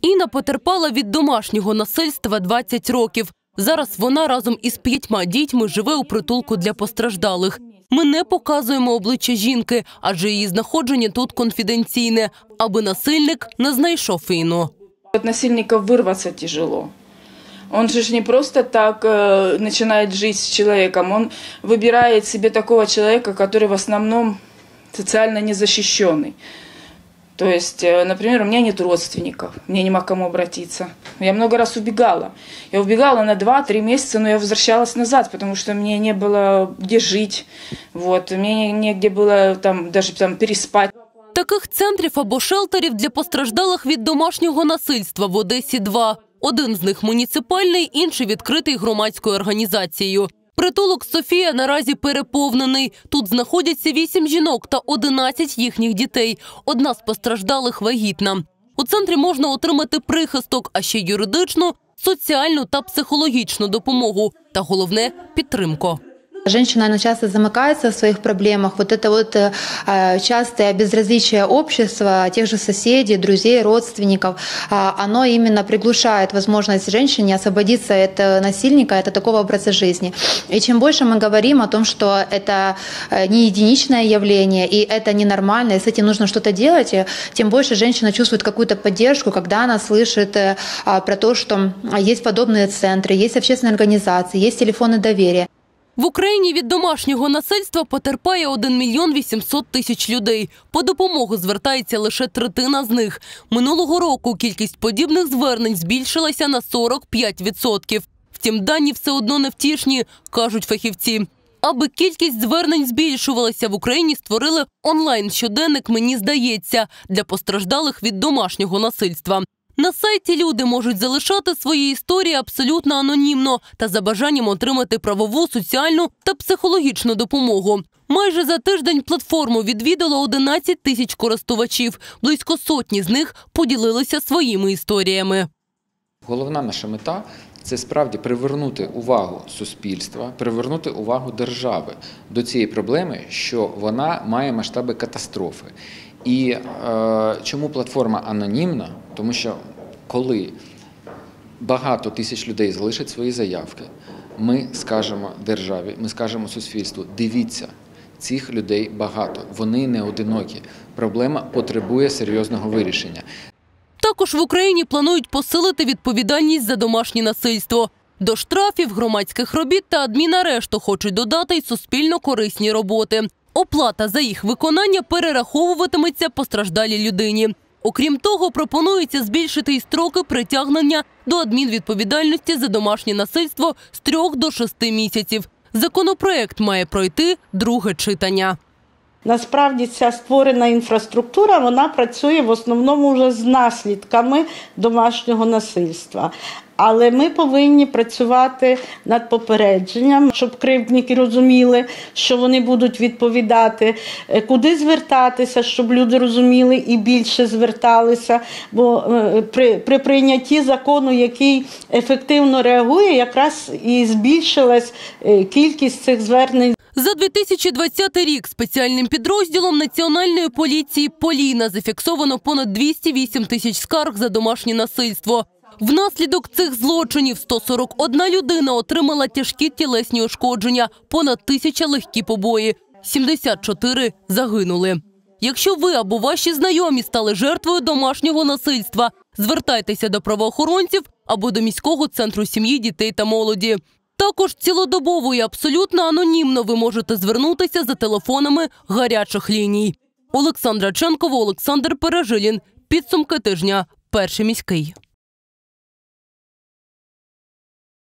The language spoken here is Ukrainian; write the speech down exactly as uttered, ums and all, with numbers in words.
Інна потерпала від домашнього насильства двадцять років. Зараз вона разом із п'ятьма дітьми живе у притулку для постраждалих. Ми не показуємо обличчя жінки, адже її знаходження тут конфіденційне, аби насильник не знайшов Інну. От насильника вырваться тяжело. Он же не просто так э, начинает жить с человеком, он выбирает себе такого человека, который в основном социально незащищенный. То есть, например, у меня нет родственников, мне нема к кому обратиться. Я много раз убегала. Я убегала на два-три месяца, но я возвращалась назад, потому что мне не было где жить, вот, мне негде было там, даже там переспать. Таких центрів або шелтерів для постраждалих від домашнього насильства в Одесі два. Один з них муніципальний, інший відкритий громадською організацією. Притулок «Софія» наразі переповнений. Тут знаходяться вісім жінок та одинадцять їхніх дітей. Одна з постраждалих вагітна. У центрі можна отримати прихисток, а ще юридичну, соціальну та психологічну допомогу. Та головне – підтримку. Женщина, она часто замыкается в своих проблемах. Вот это вот э, частое безразличие общества, тех же соседей, друзей, родственников, э, оно именно приглушает возможность женщине освободиться от насильника, от такого образа жизни. И чем больше мы говорим о том, что это не единичное явление, и это ненормально, и с этим нужно что-то делать, тем больше женщина чувствует какую-то поддержку, когда она слышит э, про то, что есть подобные центры, есть общественные организации, есть телефоны доверия. В Україні від домашнього насильства потерпає один мільйон вісімсот тисяч людей. По допомогу звертається лише третина з них. Минулого року кількість подібних звернень збільшилася на сорок п'ять відсотків. Втім, дані все одно невтішні, кажуть фахівці. Аби кількість звернень збільшувалася, в Україні створили онлайн-щоденник «Мені здається» для постраждалих від домашнього насильства. На сайті люди можуть залишати свої історії абсолютно анонімно та за бажанням отримати правову, соціальну та психологічну допомогу. Майже за тиждень платформу відвідало одинадцять тисяч користувачів. Близько сотні з них поділилися своїми історіями. Головна наша мета – це справді привернути увагу суспільства, привернути увагу держави до цієї проблеми, що вона має масштаби катастрофи. І е, чому платформа анонімна? Тому що коли багато тисяч людей залишать свої заявки, ми скажемо державі, ми скажемо суспільству, дивіться, цих людей багато, вони не одинокі, проблема потребує серйозного вирішення. Також в Україні планують посилити відповідальність за домашнє насильство. До штрафів, громадських робіт та адмінарешту хочуть додати й суспільно-корисні роботи. Оплата за їх виконання перераховуватиметься постраждалій людині. Окрім того, пропонується збільшити й строки притягнення до адмінвідповідальності за домашнє насильство з трьох до шести місяців. Законопроект має пройти друге читання. Насправді ця створена інфраструктура, вона працює в основному вже з наслідками домашнього насильства. Але ми повинні працювати над попередженням, щоб кривдники розуміли, що вони будуть відповідати, куди звертатися, щоб люди розуміли і більше зверталися. Бо при, при прийнятті закону, який ефективно реагує, якраз і збільшилась кількість цих звернень. За дві тисячі двадцятий рік спеціальним підрозділом Національної поліції «Поліна» зафіксовано понад двісті вісім тисяч скарг за домашнє насильство. Внаслідок цих злочинів сто сорок одна людина отримала тяжкі тілесні ушкодження, понад тисяча легкі побої, сімдесят чотири загинули. Якщо ви або ваші знайомі стали жертвою домашнього насильства, звертайтеся до правоохоронців або до міського центру сім'ї, дітей та молоді. Також цілодобово і абсолютно анонімно ви можете звернутися за телефонами гарячих ліній. Олександра Ченкова, Олександр Пережилін. Підсумки тижня. Перший міський.